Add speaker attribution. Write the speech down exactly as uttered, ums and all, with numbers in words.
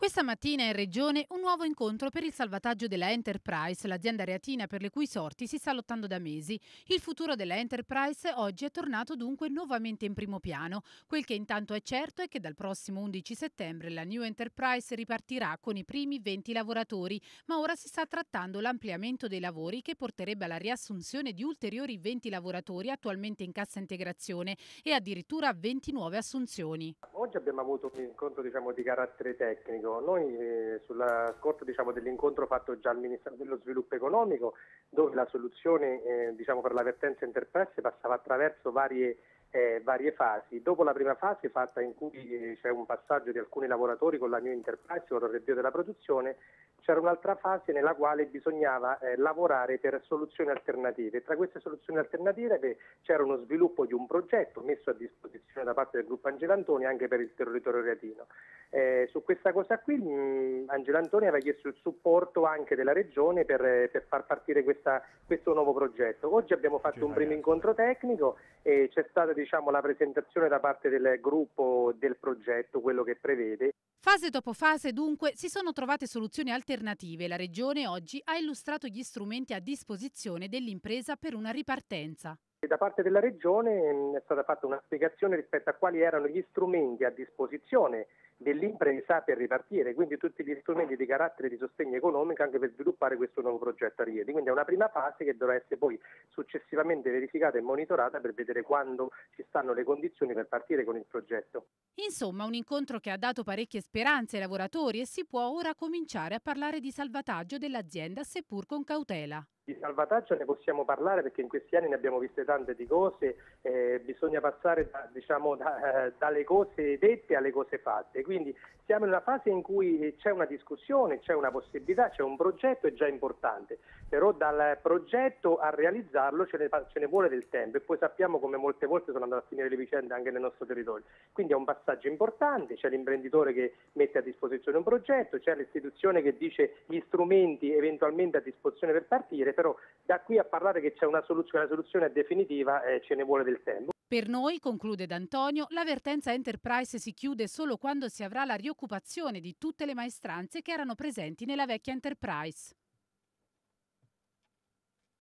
Speaker 1: Questa mattina in Regione un nuovo incontro per il salvataggio della Enterprise, l'azienda reatina per le cui sorti si sta lottando da mesi. Il futuro della Enterprise oggi è tornato dunque nuovamente in primo piano. Quel che intanto è certo è che dal prossimo undici settembre la New Enterprise ripartirà con i primi venti lavoratori, ma ora si sta trattando l'ampliamento dei lavori che porterebbe alla riassunzione di ulteriori venti lavoratori attualmente in cassa integrazione e addirittura venti nuove assunzioni.
Speaker 2: Oggi abbiamo avuto un incontro diciamo, di carattere tecnico. Noi eh, sulla scorta diciamo, dell'incontro fatto già al Ministero dello Sviluppo Economico, dove la soluzione eh, diciamo, per la vertenza Enterprise passava attraverso varie, eh, varie fasi. Dopo la prima fase fatta in cui eh, c'è un passaggio di alcuni lavoratori con la New Enterprise, con il riavvio della produzione, c'era un'altra fase nella quale bisognava eh, lavorare per soluzioni alternative. Tra queste soluzioni alternative beh, c'era uno sviluppo di un progetto messo a disposizione da parte del gruppo Angelantoni anche per il territorio reatino. Eh, su questa cosa qui mh, Angelantoni aveva chiesto il supporto anche della Regione per, per far partire questa, questo nuovo progetto. Oggi abbiamo fatto un primo incontro tecnico e c'è stata diciamo, la presentazione da parte del gruppo del progetto, quello che prevede.
Speaker 1: Fase dopo fase, dunque, si sono trovate soluzioni alternative. La Regione oggi ha illustrato gli strumenti a disposizione dell'impresa per una ripartenza.
Speaker 2: Da parte della Regione mh, è stata fatta una spiegazione rispetto a quali erano gli strumenti a disposizione dell'impresa per ripartire, quindi tutti gli strumenti di carattere di sostegno economico anche per sviluppare questo nuovo progetto a Rieti. Quindi è una prima fase che dovrà essere poi successivamente verificata e monitorata per vedere quando ci stanno le condizioni per partire con il progetto.
Speaker 1: Insomma, un incontro che ha dato parecchie speranze ai lavoratori e si può ora cominciare a parlare di salvataggio dell'azienda, seppur con cautela.
Speaker 2: Di salvataggio ne possiamo parlare perché in questi anni ne abbiamo viste tante di cose, eh, bisogna passare da, diciamo, da, eh, dalle cose dette alle cose fatte, quindi siamo in una fase in cui c'è una discussione, c'è una possibilità, c'è un progetto, è già importante, però dal progetto a realizzarlo ce ne, ce ne vuole del tempo e poi sappiamo come molte volte sono andate a finire le vicende anche nel nostro territorio, quindi è un passaggio importante, c'è l'imprenditore che mette a disposizione un progetto, c'è l'istituzione che dice gli strumenti eventualmente a disposizione per partire, però da qui a parlare che c'è una soluzione, la soluzione è definitiva eh, ce ne vuole del tempo.
Speaker 1: Per noi, conclude D'Antonio, la vertenza Enterprise si chiude solo quando si avrà la rioccupazione di tutte le maestranze che erano presenti nella vecchia Enterprise.